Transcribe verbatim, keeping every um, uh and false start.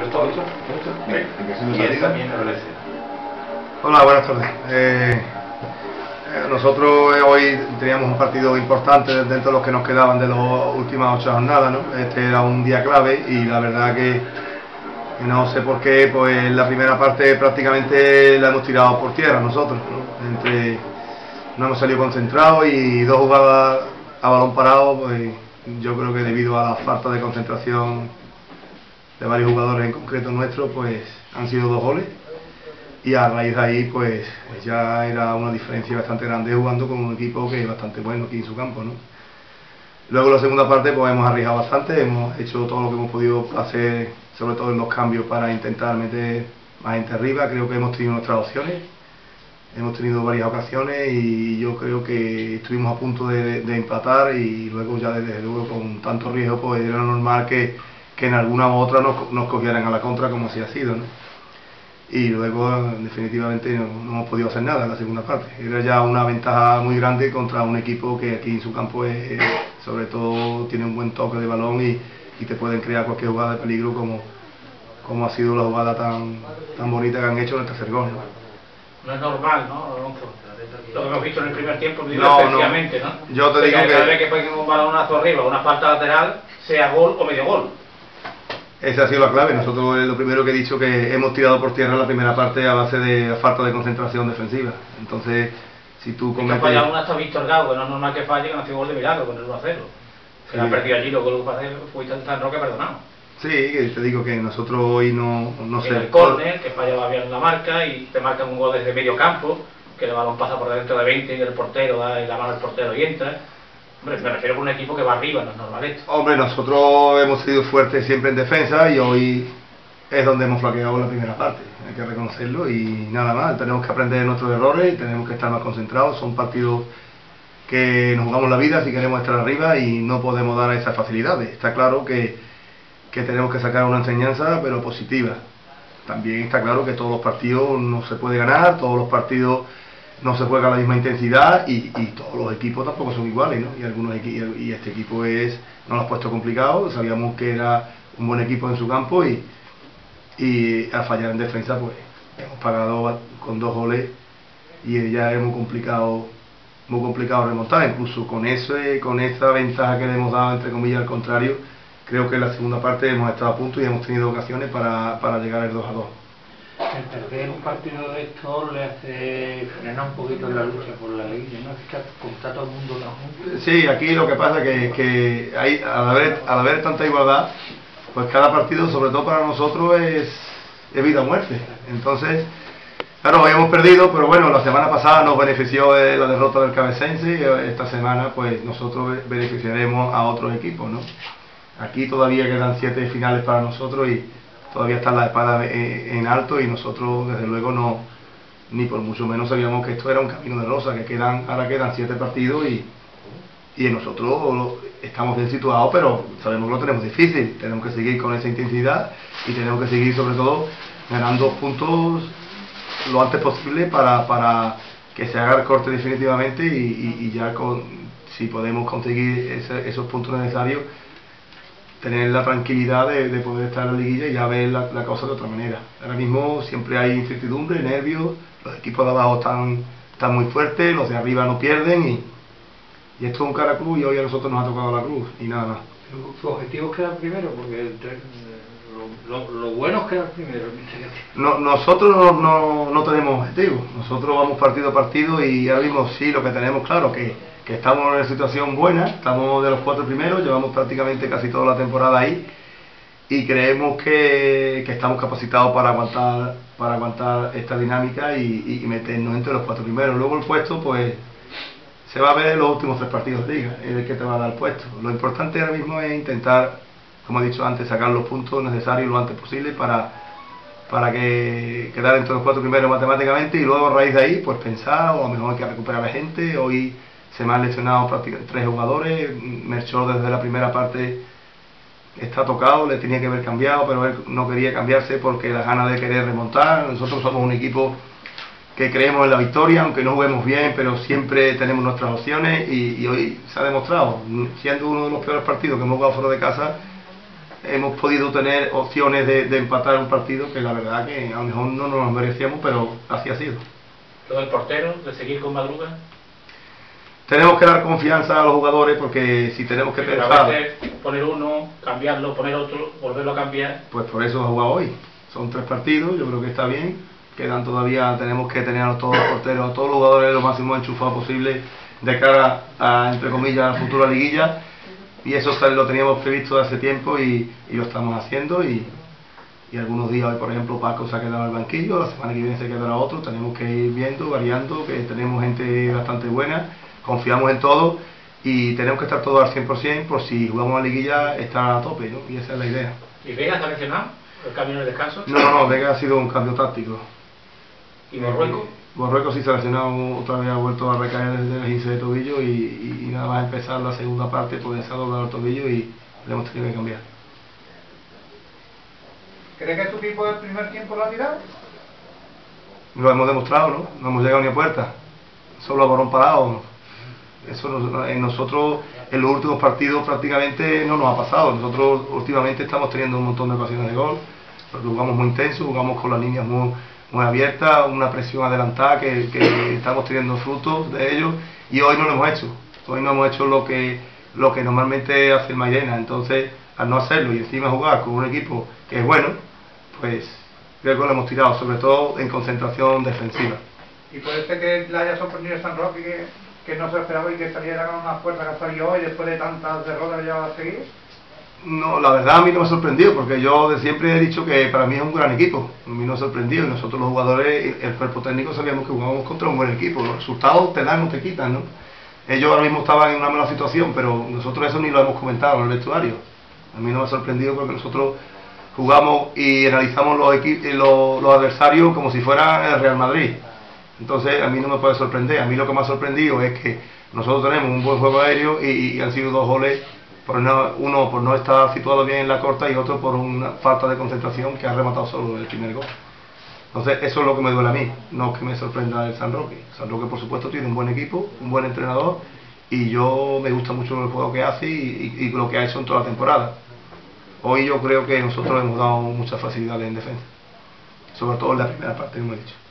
Y él también me parece. Hola, buenas tardes. Eh, nosotros eh, hoy teníamos un partido importante dentro de los que nos quedaban de las últimas ocho jornadas, ¿no? Este era un día clave y la verdad que, que no sé por qué, pues la primera parte prácticamente la hemos tirado por tierra nosotros, ¿no? Entre, no hemos salido concentrados y dos jugadas a balón parado, pues yo creo que debido a la falta de concentración de varios jugadores en concreto nuestros, pues han sido dos goles y a raíz de ahí pues ya era una diferencia bastante grande jugando con un equipo que es bastante bueno aquí en su campo, ¿no? Luego la segunda parte pues hemos arriesgado bastante, hemos hecho todo lo que hemos podido hacer, sobre todo en los cambios, para intentar meter más gente arriba. Creo que hemos tenido nuestras opciones, hemos tenido varias ocasiones y yo creo que estuvimos a punto de, de empatar y luego ya desde luego con tanto riesgo pues era normal que, que en alguna u otra nos, nos cogieran a la contra, como así ha sido, ¿no? Y luego definitivamente no, no hemos podido hacer nada en la segunda parte. Era ya una ventaja muy grande contra un equipo que aquí en su campo es, sobre todo tiene un buen toque de balón y, y te pueden crear cualquier jugada de peligro, como, como ha sido la jugada tan, tan bonita que han hecho en el tercer gol, ¿no? No es normal, ¿no, Alonso? Lo que hemos visto en el primer tiempo, digo, no, especialmente, no. ¿no? Yo te digo que que cada vez que pongan un balonazo arriba, una falta lateral, sea gol o medio gol. Esa ha sido la clave. Nosotros lo primero que he dicho, que hemos tirado por tierra la primera parte a base de la falta de concentración defensiva. Entonces, si tú cometes... Ha fallado una hasta Víctor Gago, que no es normal que falle, que no ha sido gol de milagro con el uno a cero. Se sí. Ha perdido allí, lo que lo hacer fuiste tan roque perdonado. Sí, que te digo que nosotros hoy no, no sé... El córner, que fallaba bien en la marca y te marcan un gol desde medio campo, que el balón pasa por dentro de veinte y el portero da la mano al portero y entra. Hombre, me refiero a un equipo que va arriba, no es normal esto. Hombre, nosotros hemos sido fuertes siempre en defensa y hoy es donde hemos flaqueado en la primera parte, hay que reconocerlo y nada más. Tenemos que aprender de nuestros errores y tenemos que estar más concentrados. Son partidos que nos jugamos la vida si queremos estar arriba y no podemos dar esas facilidades. Está claro que, que tenemos que sacar una enseñanza, pero positiva. También está claro que todos los partidos no se puede ganar, todos los partidos no se juega a la misma intensidad y, y todos los equipos tampoco son iguales, ¿no? Y algunos equi y este equipo es, nos lo ha puesto complicado. Sabíamos que era un buen equipo en su campo y, y al fallar en defensa pues hemos pagado con dos goles y ya es muy complicado, muy complicado remontar. Incluso con ese, con esa ventaja que le hemos dado, entre comillas, al contrario, creo que en la segunda parte hemos estado a punto y hemos tenido ocasiones para, para llegar al dos a dos. El perder un partido de estos le hace frenar un poquito la lucha por la liguilla, ¿no? Es que está todo el mundo junto. Sí, aquí lo que pasa es que, que hay, al, haber, al haber tanta igualdad, pues cada partido, sobre todo para nosotros, es, es vida o muerte. Entonces, claro, hoy hemos perdido, pero bueno, la semana pasada nos benefició de la derrota del Cabecense y esta semana pues nosotros beneficiaremos a otros equipos, ¿no? Aquí todavía quedan siete finales para nosotros y todavía está la espada en alto y nosotros desde luego no, ni por mucho menos sabíamos que esto era un camino de rosa, que quedan, ahora quedan siete partidos y, y nosotros estamos bien situados, pero sabemos que lo tenemos difícil. Tenemos que seguir con esa intensidad y tenemos que seguir sobre todo ganando puntos lo antes posible para, para que se haga el corte definitivamente y, y, y ya con, si podemos conseguir ese, esos puntos necesarios, tener la tranquilidad de, de poder estar en la liguilla y ya ver la, la cosa de otra manera. Ahora mismo siempre hay incertidumbre, nervios, los equipos de abajo están, están muy fuertes, los de arriba no pierden y, y esto es un cara cruz y hoy a nosotros nos ha tocado la cruz y nada más. ¿Tu objetivo es quedar primero? Porque lo, lo, lo bueno es quedar primero. No, nosotros no, no, no tenemos objetivo, nosotros vamos partido a partido y ahora mismo sí lo que tenemos claro que que estamos en una situación buena, estamos de los cuatro primeros, llevamos prácticamente casi toda la temporada ahí y creemos que, que estamos capacitados para aguantar para aguantar esta dinámica y, y meternos entre los cuatro primeros. Luego el puesto pues se va a ver en los últimos tres partidos de liga, es el que te va a dar el puesto. Lo importante ahora mismo es intentar, como he dicho antes, sacar los puntos necesarios lo antes posible para para que quedar entre los cuatro primeros matemáticamente y luego a raíz de ahí pues pensar, o a lo mejor hay que recuperar a la gente. Hoy se me han lesionado prácticamente tres jugadores. Melchor desde la primera parte está tocado, le tenía que haber cambiado, pero él no quería cambiarse porque las ganas de querer remontar. Nosotros somos un equipo que creemos en la victoria, aunque no juguemos bien, pero siempre tenemos nuestras opciones y, y hoy se ha demostrado, siendo uno de los peores partidos que hemos jugado fuera de casa, hemos podido tener opciones de, de empatar un partido que la verdad que a lo mejor no nos lo merecíamos, pero así ha sido. Lo del portero, de seguir con Madruga. Tenemos que dar confianza a los jugadores porque si tenemos que Pero pensar... a veces poner uno, cambiarlo, poner otro, volverlo a cambiar. Pues por eso ha jugado hoy. Son tres partidos, yo creo que está bien. Quedan todavía, tenemos que tener a todos los porteros, a todos los jugadores lo máximo enchufados posible de cara a, entre comillas, a la futura liguilla. Y eso lo teníamos previsto hace tiempo y, y lo estamos haciendo. Y, y algunos días, hoy por ejemplo, Paco se ha quedado en el banquillo, la semana que viene se quedará otro. Tenemos que ir viendo, variando, que tenemos gente bastante buena, confiamos en todo y tenemos que estar todos al cien por cien por si jugamos la liguilla estar a tope, ¿no? Y esa es la idea. ¿Y Vega está lesionado? ¿El cambio en el descanso? No, no, no, Vega ha sido un cambio táctico. ¿Y Marruecos? Marruecos sí se ha lesionado, otra vez ha vuelto a recaer desde el quince de tobillo y, y, y nada más empezar la segunda parte pues se ha doblado el tobillo y le hemos tenido que cambiar. ¿Cree que tu equipo del primer tiempo lo ha tirado? Lo hemos demostrado, ¿no? No hemos llegado ni a puerta. Solo a balón parado. Eso nos, en nosotros en los últimos partidos prácticamente no nos ha pasado. Nosotros últimamente estamos teniendo un montón de ocasiones de gol, porque jugamos muy intenso, jugamos con las líneas muy, muy abiertas, una presión adelantada que, que estamos teniendo frutos de ello y hoy no lo hemos hecho. Hoy no hemos hecho lo que, lo que normalmente hace el Mairena. Entonces, al no hacerlo y encima jugar con un equipo que es bueno, pues creo que lo hemos tirado, sobre todo en concentración defensiva. ¿Y puede ser que le haya sorprendido San Roque que, que no se esperaba y que saliera con una fuerza que ha salido hoy después de tantas derrotas ya a seguir? No, la verdad a mí no me ha sorprendido porque yo de siempre he dicho que para mí es un gran equipo. A mí no me ha sorprendido y nosotros los jugadores, el cuerpo técnico sabíamos que jugábamos contra un buen equipo. Los resultados te dan o te quitan, ¿no? Ellos ahora mismo estaban en una mala situación, pero nosotros eso ni lo hemos comentado en el vestuario. A mí no me ha sorprendido porque nosotros jugamos y analizamos los, los, los adversarios como si fuera el Real Madrid. Entonces a mí no me puede sorprender. A mí lo que me ha sorprendido es que nosotros tenemos un buen juego aéreo y, y han sido dos goles, por no, uno por no estar situado bien en la corta y otro por una falta de concentración que ha rematado solo el primer gol. Entonces eso es lo que me duele a mí, no que me sorprenda el San Roque. San Roque por supuesto tiene un buen equipo, un buen entrenador y yo me gusta mucho el juego que hace y, y, y lo que ha hecho en toda la temporada. Hoy yo creo que nosotros hemos dado muchas facilidades en defensa, sobre todo en la primera parte, como he dicho.